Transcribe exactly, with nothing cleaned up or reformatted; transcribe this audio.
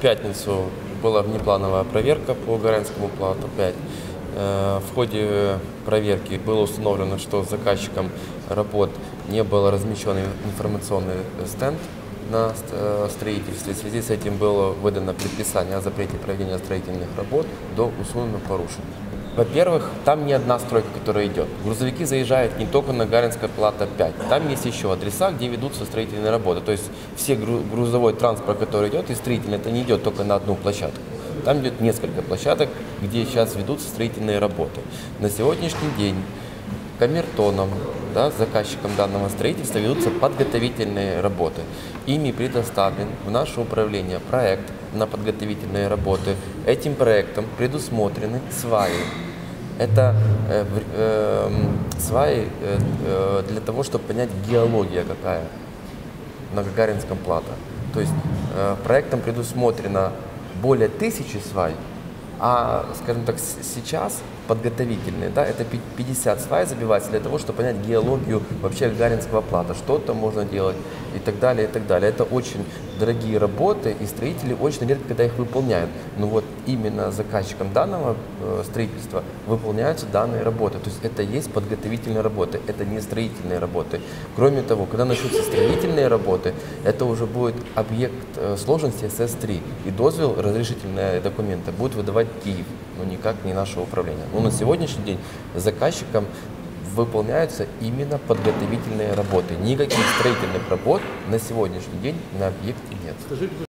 пятницу была внеплановая проверка по Гаранскому плато пять. В ходе проверки было установлено, что заказчиком работ не был размещен информационный стенд на строительстве. В связи с этим было выдано предписание о запрете проведения строительных работ до усунутых порушений. Во-первых, там не одна стройка, которая идет. Грузовики заезжают не только на Гаранское плато пять. Там есть еще адреса, где ведутся строительные работы. То есть все грузовой транспорт, который идет, и строительный, это не идет только на одну площадку. Там идет несколько площадок, где сейчас ведутся строительные работы. На сегодняшний день камертоном, да, заказчиком данного строительства ведутся подготовительные работы. Ими предоставлен в наше управление проект на подготовительные работы. Этим проектом предусмотрены сваи. Это э, э, сваи э, для того, чтобы понять геология какая на Гагаринском плато. То есть э, проектом предусмотрено более тысячи свай, а, скажем так, сейчас подготовительные, да, это пятьдесят свай забивается для того, чтобы понять геологию вообще Гагаринского плато, что там можно делать и так далее, и так далее. Это очень дорогие работы, и строители очень редко когда их выполняют. Но вот именно заказчиком данного э, строительства выполняются данные работы. То есть это есть подготовительные работы, это не строительные работы. Кроме того, когда начнутся строительные работы, это уже будет объект э, сложности эс эс три. И дозвол, разрешительные документы будут выдавать Киев, но никак не наше управление. Но на сегодняшний день заказчиком выполняются именно подготовительные работы. Никаких строительных работ на сегодняшний день на объекте нет.